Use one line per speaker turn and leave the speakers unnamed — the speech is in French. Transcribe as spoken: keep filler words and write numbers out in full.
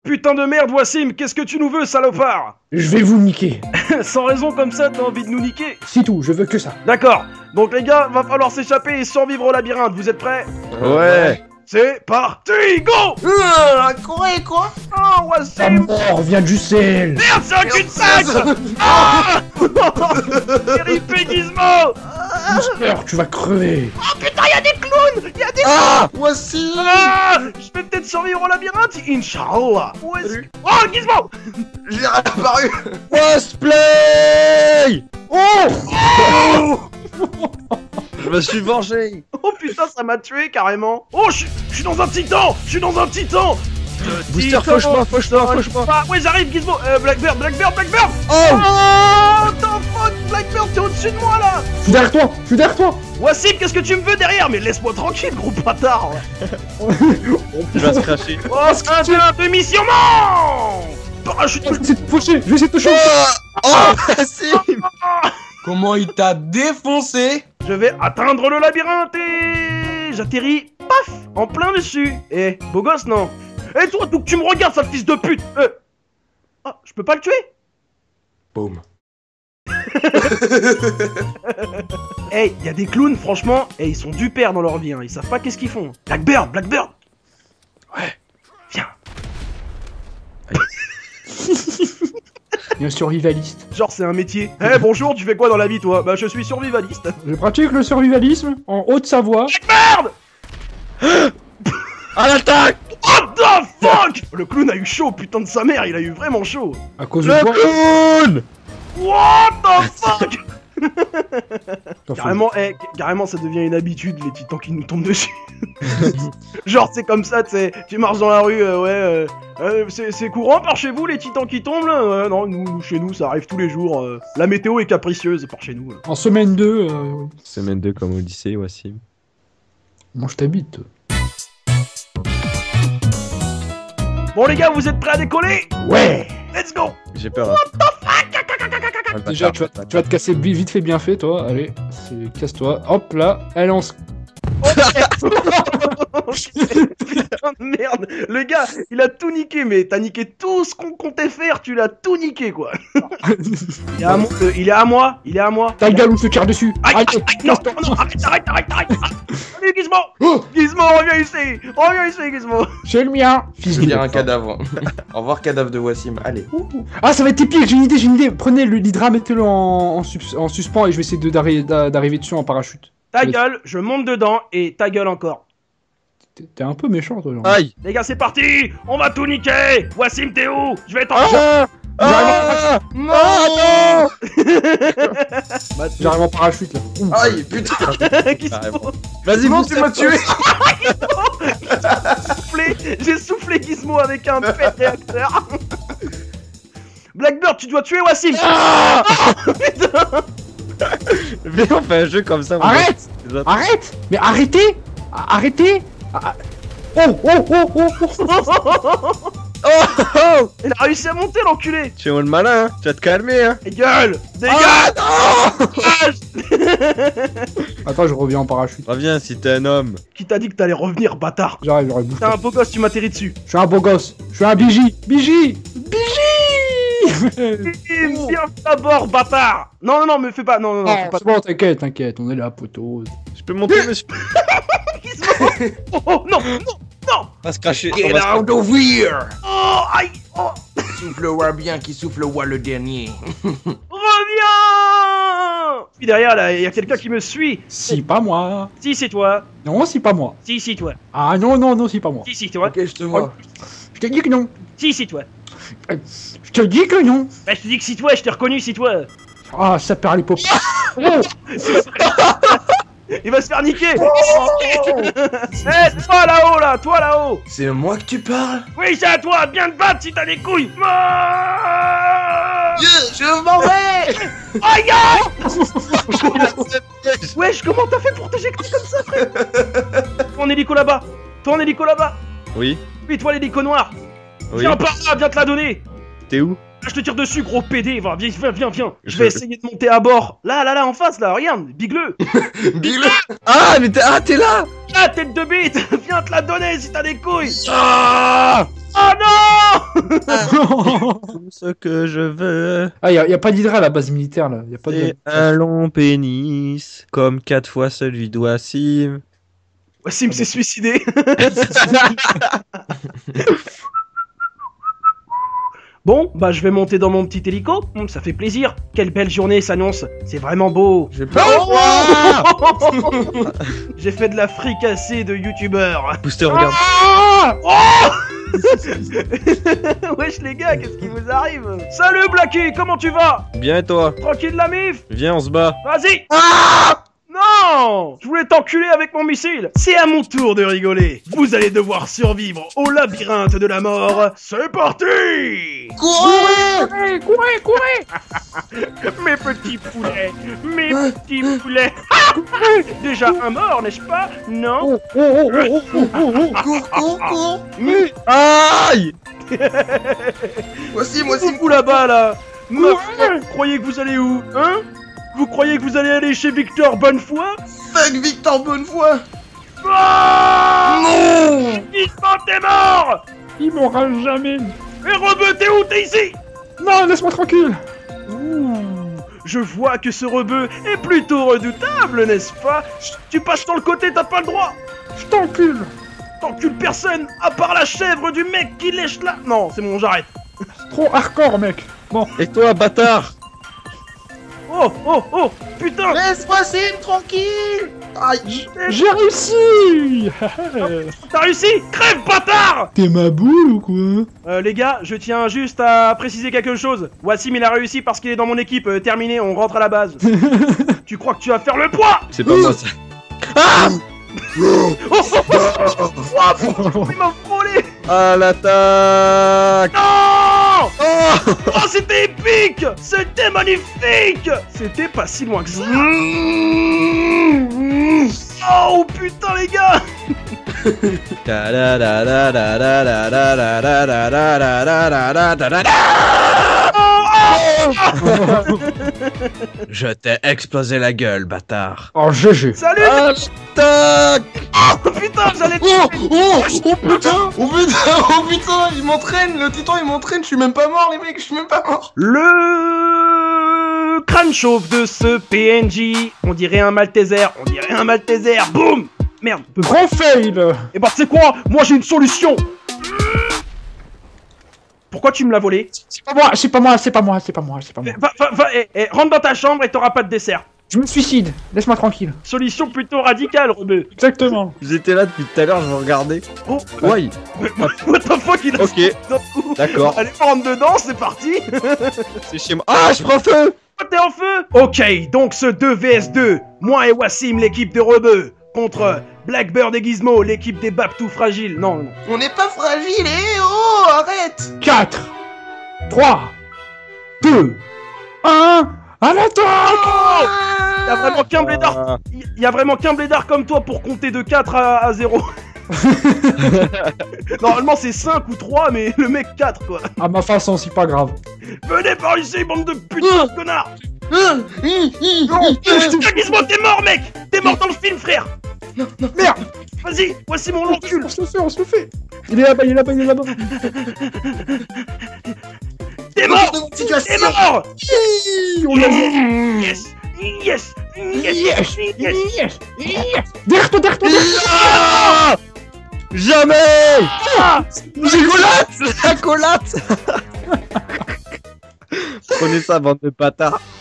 Putain de merde, Wassim, qu'est-ce que tu nous veux, salopard?
Je vais vous niquer.
Sans raison comme ça, t'as envie de nous niquer?
C'est tout, je veux que ça.
D'accord, donc les gars, va falloir s'échapper et survivre au labyrinthe, vous êtes prêts?
Ouais.
C'est parti, go!
Euh, quoi et quoi?
Oh,
Ta
Wassim!
mort vient du sel.
Merde, c'est un cul-de-sac! Ah! Ripé Gizmo!
Monster, tu vas crever.
Oh putain, y'a des clowns! Y'a des
Ah, voici.
Ah! Je vais peut-être survivre au labyrinthe, Inch'Allah! Où est-ce que... Oh, Gizmo!
J'ai réapparu.
Cosplay. Oh. Je me suis vengé.
Oh putain, ça m'a tué carrément! Oh, je suis- je suis dans un titan! Je suis dans un titan!
Booster, fauche-moi, fauche-moi, fauche-moi.
Ah, ouais, j'arrive, Gizmo! Euh, Blackbird, Blackbird, Blackbird!
Oh.
Oh, the fuck, Blackbird, t'es au-dessus de moi là!
Je suis derrière toi, je suis derrière toi.
Wassim, qu'est-ce que tu me veux derrière? Mais laisse-moi tranquille, gros bâtard!
Tu vas se cracher.
Oh, c'est un de, de mission, non! Parachute!
Je vais essayer de te faucher, je vais essayer de te choper.
Oh, voici. Comment il t'a défoncé?
Je vais atteindre le labyrinthe et j'atterris, paf, en plein dessus. Eh, beau gosse, non? Eh, toi, donc tu me regardes, sale fils de pute! Euh... Ah, je peux pas le tuer?
Boum.
Eh, y a des clowns, franchement, et ils sont du père dans leur vie, hein. Ils savent pas qu'est-ce qu'ils font. Blackbird, Blackbird! Ouais, viens.
Il y a un survivaliste.
Genre, c'est un métier. Eh, bonjour, tu fais quoi dans la vie, toi? Bah, je suis survivaliste.
Je pratique le survivalisme en Haute-Savoie.
Merde!
À l'attaque.
What the fuck? Le clown a eu chaud, putain de sa mère, il a eu vraiment chaud.
À cause de
Le
toi.
clown.
What the fuck?
T'en fous.
Carrément, eh, carrément, ça devient une habitude, les titans qui nous tombent dessus. Genre, c'est comme ça, tu sais, tu marches dans la rue, euh, ouais, euh, euh, c'est c'est courant par chez vous, les titans qui tombent, là? Euh, non, nous, nous, chez nous, ça arrive tous les jours. euh, la météo est capricieuse par chez nous. euh.
En semaine deux, euh,
Semaine deux comme au lycée, Wassim.
moi je t'habite.
Bon, les gars, vous êtes prêts à décoller?
Ouais.
Let's go!
J'ai peur. Hein. Ah, le
Déjà,
bâtard,
tu vas,
le
tu vas te casser bi- vite fait bien fait, toi. Allez, c'est- casse-toi. Hop là, elle en.
Putain de merde! Le gars, il a tout niqué, mais t'as niqué tout ce qu'on comptait faire, tu l'as tout niqué, quoi! Il est à moi, euh, il est à moi, il est à moi!
Ta gueule ou je te tire dessus.
Aïe,
Allez,
aïe, aïe, non,
casse-toi.
non, arrête, arrête, arrête, arrête! Salut, Gizmo!
Oh,
Gizmo, reviens ici! Reviens ici, Gizmo!
c'est le mien. Fils
Je
de.
veux dire un cadavre. Au revoir, cadavre de Wassim. Allez.
Ah, ça va être épique. J'ai une idée, j'ai une idée. Prenez le l'hydra, mettez-le en, en, sus- en suspens et je vais essayer de- d'arri- d'a- d'arriver dessus en parachute.
Ta gueule, je monte dedans, et ta gueule encore.
T'es t'es un peu méchant, toi. Genre.
Aïe.
Les gars, c'est parti! On va tout niquer! Wassim, t'es où? Je vais être en...
Ah. Ah.
Non.
Ah
Bah,
J'arrive en parachute là. Ouh.
Aïe, putain.
Gizmo,
non. Vas-y,
Non,
booster,
tu m'as tué.
soufflé, j'ai soufflé Gizmo avec un pet réacteur. Blackbird, tu dois tuer Wassim.
Ah.
Putain.
Viens, on fait un jeu comme ça. on
Arrête.
va- les autres.
Arrête. Mais arrêtez. A- Arrêtez. Ah, Oh, oh, oh, oh, oh.
Oh, oh.
Il a réussi à monter l'enculé.
Tu es le malin, hein. Tu vas te calmer, hein.
Dégage, dégage,
Ah, non.
dégage.
Attends, je reviens en parachute.
Reviens si t'es un homme.
Qui t'a dit que t'allais revenir, bâtard?
J'arrive, j'arrive. bouge
T'es
pas.
un beau gosse, tu m'atterris dessus.
Je suis un beau gosse. Je suis un bigi. Bigi. Bigi.
Viens d'abord, bâtard. Non, non, non, me fais pas. Non, non, non, fais
Ah,
pas.
c'est bon, t'inquiète, t'inquiète. On est là, poteau.
Je peux monter, monsieur.
Gizmo. Oh, oh, non, non, non.
On va se cracher. on
Get
va se-
out of here.
Oh, aïe. Oh,
Souffle-moi bien qui souffle-moi le dernier.
reviens. Puis derrière, là, il y a quelqu'un qui me suit.
Si, pas moi.
Si, c'est toi.
Non, si, pas moi.
Si, c'est toi.
Ah non, non, non, si, pas moi.
Si, c'est toi.
Ok, je te vois.
Je te dis que non.
Si, c'est toi.
Je te dis que non.
Bah, je te dis que c'est toi, je t'ai reconnu, c'est toi.
Ah, ça perd les pop. Oh.
Il va se faire niquer. Eh, toi là-haut, là, toi là-haut.
C'est moi que tu parles?
Oui, c'est à toi, bien te battre si t'as des couilles. Ah.
Je m'en vais.
Aïe, aïe. Wesh, comment t'as fait pour t'éjecter comme ça, frère? Toi en hélico là-bas. Toi en hélico là-bas.
Oui,
Oui, toi l'hélico noir.
oui.
Viens par là, viens te la donner.
T'es où?
Là, je te tire dessus, gros P D. Va, viens, viens, viens, viens. Je
Je-
vais essayer de monter à bord. Là, là, là, en face, là, regarde, bigle.
Dis-le.
Ah, mais t'es ah, t'es là.
Ah, tête de bite. Viens te la donner si t'as des couilles.
Ah.
Oh non.
Tout ce que je veux,
Ah, y a, y a pas d'hydra à la base militaire là. Y a pas de...
c'est un long pénis, comme quatre fois celui d'Wassim.
Wassim s'est suicidé. Bon, bah je vais monter dans mon petit hélico. Hum, ça fait plaisir. Quelle belle journée s'annonce. C'est vraiment beau.
J'ai pas.
J'ai fait de la fricassée de youtubeur.
Booster, regarde.
Ah oh Wesh les gars, qu'est-ce qui vous arrive? Salut Blacky, comment tu vas?
Bien et toi?
Tranquille la mif?
Viens, on se bat.
Vas-y. Non! Je voulais t'enculer avec mon missile. C'est à mon tour de rigoler. Vous allez devoir survivre au labyrinthe de la mort. C'est parti!
Courez, courez, courez.
Mes petits poulets, mes petits poulets. Déjà un mort, n'est-ce pas? Non?
Oh, oh, oh, oh, oh, oh, oh.
Cours, cours, cours.
Aïe!
Voici, moi
Vous
aussi.
vous là-bas là. Meuf, vous croyez que vous allez où? Hein? Vous croyez que vous allez aller chez Victor Bonnefoy?
Fuck Victor Bonnefoy.
Ah
Non.
Isma, t'es mort!
Il m'aura jamais.
Et Rebeu, t'es où? T'es ici?
Non, laisse-moi tranquille.
Ouh, je vois que ce rebeu est plutôt redoutable, n'est-ce pas? Chut, tu passes sur le côté, t'as pas le droit.
Je t'encule.
T'encules personne, à part la chèvre du mec qui lèche là. Non, c'est bon, j'arrête.
Trop hardcore, mec. Bon.
Et toi, bâtard?
Oh, oh, oh, putain.
Laisse Wassim tranquille. Aïe.
J'ai réussi.
T'as réussi? Crève, bâtard!
T'es ma boule ou quoi?
Euh, les gars, je tiens juste à préciser quelque chose. Wassim, il a réussi parce qu'il est dans mon équipe. Euh, terminé, on rentre à la base. Tu crois que tu vas faire le poids?
C'est pas moi ça. Ah!
Oh, oh, oh, oh, il m'a frôlé.
À l'attaque!
Non!
Oh!
Oh, c'était épique! C'était magnifique! C'était pas si loin que ça. Oh putain les gars!
Je t'ai explosé la gueule, bâtard.
Oh, G G.
Salut!
Attaque!
Oh putain, j'allais te...
Oh, oh, oh putain, oh putain, oh putain, il m'entraîne, le titan il m'entraîne, je suis même pas mort les mecs, je suis même pas mort.
Le crâne chauve de ce P N J, on dirait un Malteser, on dirait un Malteser, boum! Merde.
Grand fail.
Et bah tu sais quoi? Moi j'ai une solution. Pourquoi tu me l'as volé?
C'est pas moi, c'est pas moi, c'est pas moi, c'est pas moi, c'est pas moi.
Va, va, va, eh, eh, rentre dans ta chambre et t'auras pas de dessert.
Je me suicide. Laisse-moi tranquille.
Solution plutôt radicale, Rebeu.
Exactement.
J'étais là depuis tout à l'heure, je vous regardais.
Oh,
Ouais.
what the fuck, il a...
Ok, d'accord.
Allez, rentre dedans, c'est parti.
C'est chez moi. Ah, je prends feu!
Oh, t'es en feu? Ok, donc ce deux v s deux, moi et Wassim, l'équipe de Rebeu, contre Blackbird et Gizmo, l'équipe des Bap tout fragiles. Non, non.
On n'est pas fragile, eh oh, arrête.
quatre, trois, deux, un, à l'attaque.
Il y a vraiment qu'un blédard.
Ah.
Il y a vraiment qu'un blédard comme toi pour compter de quatre à, à zéro. Normalement c'est cinq ou trois, mais le mec quatre quoi.
À ma façon, c'est pas grave.
Venez par ici, bande de putains de connards.
Hum, hum, hum.
Putain, Gizmo, t'es mort, mec. T'es mort dans le film, frère.
Merde.
Vas-y, voici mon encul.
On se le fait, on se le fait. Il est là-bas, il est là-bas, il est là-bas.
T'es mort.
De mon
T'es
situation.
mort.
On l'a
Yes. Yes. Yes.
Yes,
Yes.
yes, yes. Derrière toi, derrière toi, derrière toi.
Ah! Jamais!
Ah.
J'ai la collate! Prenez ça, bande de bâtards.